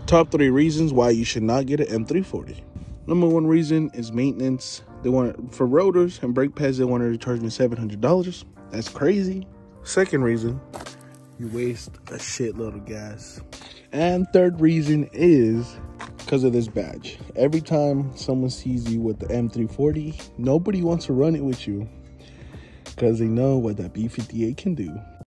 Top 3 reasons why you should not get an M340. Number 1 reason is maintenance. They want for rotors and brake pads, they wanted to charge me $700. That's crazy. Second reason, you waste a shitload of gas. And third reason is because of this badge. Every time someone sees you with the M340, nobody wants to run it with you because they know what that B58 can do.